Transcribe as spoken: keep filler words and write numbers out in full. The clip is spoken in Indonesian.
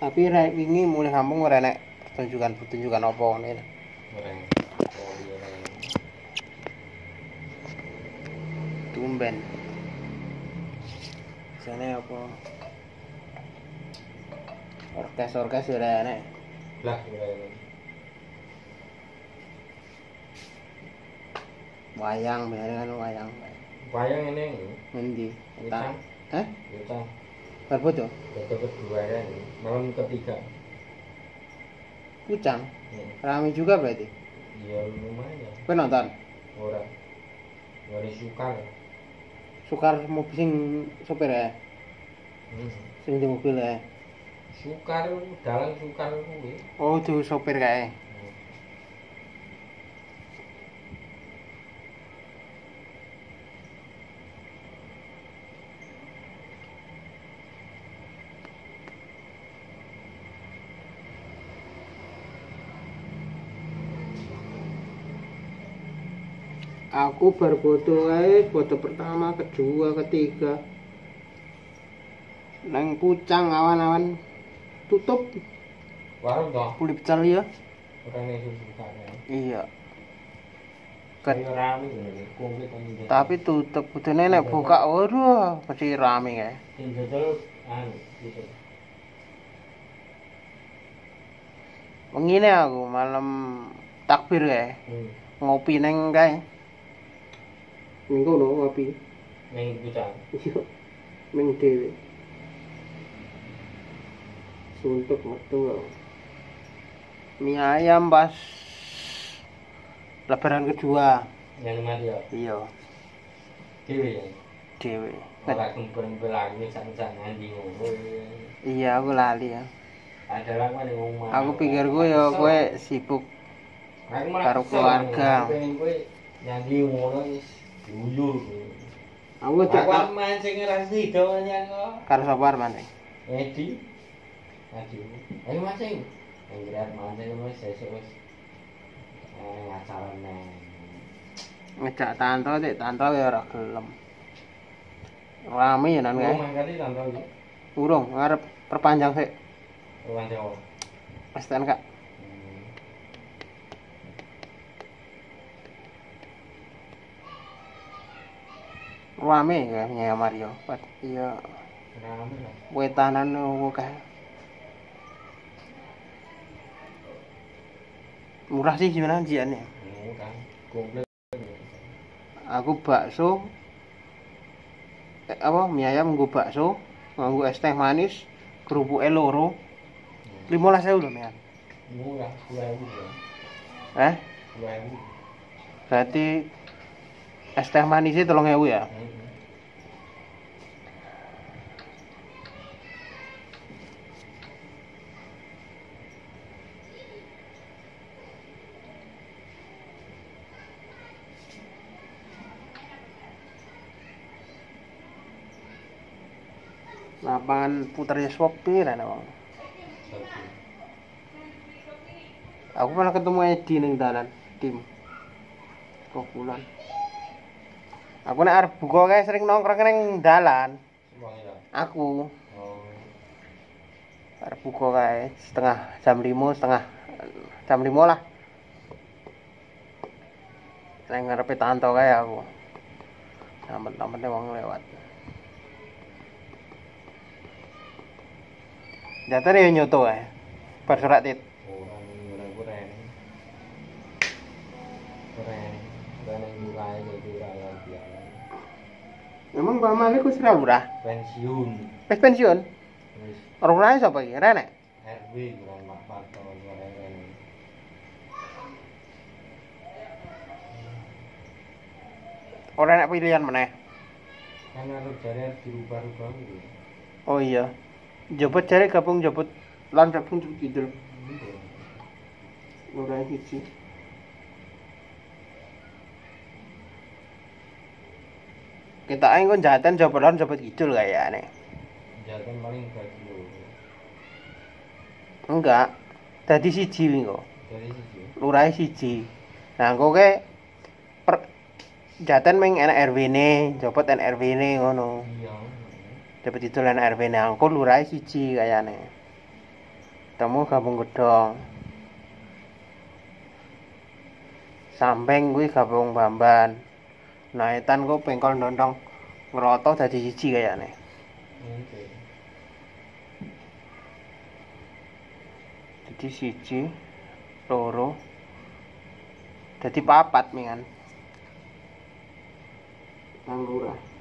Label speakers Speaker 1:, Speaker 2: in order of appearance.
Speaker 1: Tapi rek wingi mulai kampung ora nek pertunjukan-pertunjukan apa ngene.
Speaker 2: Ora. Oh iya ora.
Speaker 1: Tumben. Jane apa? Orkes-orkes ora enek.
Speaker 2: Lah ora.
Speaker 1: Wayang biasanya kan wayang.
Speaker 2: Wayang ini
Speaker 1: Ngendi?
Speaker 2: Wicang.
Speaker 1: Hah?
Speaker 2: Wicang.
Speaker 1: Barbodo?
Speaker 2: Foto kedua kan, malam ketiga.
Speaker 1: Pucang.
Speaker 2: Hmm.
Speaker 1: Rame juga berarti.
Speaker 2: Iya lumayan.
Speaker 1: Kowe nonton?
Speaker 2: Ora. Ora sukar.
Speaker 1: Sukar mobil sing sopir ya?
Speaker 2: Hmm.
Speaker 1: Sing di mobil ya?
Speaker 2: Sukar, dalan sukar kuwi.
Speaker 1: Oh, itu sopir kae.
Speaker 2: Hmm.
Speaker 1: Aku baru foto kae, foto pertama, kedua, ketiga. Nang Pucang awan-awan tutup.
Speaker 2: Warung toh.
Speaker 1: Kulit pecel ya?
Speaker 2: Ora nek sukar.
Speaker 1: Iya.
Speaker 2: Ket rame lho, komplit kan.
Speaker 1: Tapi tutup kudune nek buka waduh mesti rame kae.
Speaker 2: Sing dodol anu gitu.
Speaker 1: Wengine aku malam takbir kae.
Speaker 2: Hmm.
Speaker 1: Ngopi neng kae. Ning kono ngopi.
Speaker 2: Ning Pucang.
Speaker 1: Iya. Ning dhewe. Suntuk metu. Mie ayam pas lebaran kedua.
Speaker 2: Yang mati ya.
Speaker 1: Iya,
Speaker 2: Dewe ya.
Speaker 1: dhewe.
Speaker 2: Ora kumpul-kumpul lagi sangan di ngono.
Speaker 1: Iya, aku lali ya.
Speaker 2: Ada lah kan yang ngomong.
Speaker 1: Aku pikirku ya kowe sibuk
Speaker 2: Aku malah
Speaker 1: karo
Speaker 2: kesel,
Speaker 1: keluarga.
Speaker 2: aku pengen kowe nyanyi ngono wis duyur.
Speaker 1: Aku
Speaker 2: Aku
Speaker 1: cak
Speaker 2: mancing ora sida nyanyi kok.
Speaker 1: karo sapa arep mancing?
Speaker 2: Edi. Adi. Ayo mancing. Nggerak mancing wis sesuk wis. Eh ngacaran nang.
Speaker 1: Ngejak Tanto, Dik, Tanto ya ora gelem. Rame ya nang
Speaker 2: Oh,
Speaker 1: kae.
Speaker 2: mangkane tanpa iki.
Speaker 1: Urung ngarep perpanjang sik.
Speaker 2: Ruang Jawa.
Speaker 1: S T N K. Rame ya Nyaya Mario. Pat iya
Speaker 2: Rame lah.
Speaker 1: wetanan akeh. Murah sih gimana jiane.
Speaker 2: Murah. Komplit.
Speaker 1: Aku bakso eh, apa mie ayam nggo bakso nganggo es teh manis kerupuke loro lima belas ribu lho men.
Speaker 2: Murah, dua ribu.
Speaker 1: Eh
Speaker 2: dua ribu.
Speaker 1: berarti es teh manisnya tolong ribu ya. Lapangan puternya sopir ana wong. Aku pernah ketemu Edi ning dalan tim. Kopulan. Aku nek arep buka kae sering nongkrong ning dalan. Aku
Speaker 2: Oh.
Speaker 1: arep buka kae setengah jam lima, setengah jam lima lah. Nang ngarepe Tanto kae aku. Tampet-tampete wong lewat. Jatane yo nyoto ae. Bar surat tit.
Speaker 2: Orang ora keren. Keren. Keren mulai jadi rakyat biasa.
Speaker 1: Emang pamane ku sira lurah.
Speaker 2: Pensiun.
Speaker 1: Wis pensiun.
Speaker 2: Wis
Speaker 1: Ora lurah sapa iki? Renek.
Speaker 2: R W kurang Pak Parto keren.
Speaker 1: Ora enak pilihan meneh.
Speaker 2: Kan harus jare dirubah-rubah gitu.
Speaker 1: Oh iya. Jebot jare gabung jebot lan gabung jebot kidul. Ora siji. Kita ae kon jaten jebot lan jebot kidul kayane.
Speaker 2: Jatan paling gaji lho.
Speaker 1: Enggak. Dadi siji wingi kok.
Speaker 2: Dari siji.
Speaker 1: Lurahe siji. Nah, engko ke per jaten ming enak R W-ne, jebot N R W-ne ngono.
Speaker 2: Iya.
Speaker 1: Dapat itu lan R W-ne angko lurahe siji kayane. Temu gabung gedong. Samping kuwi gabung Bamban. Nah, etan ku pengkol ndondong ngeroto dadi siji kayane.
Speaker 2: Oke.
Speaker 1: Dadi siji, loro. Dadi papat mingan. Nang lurah.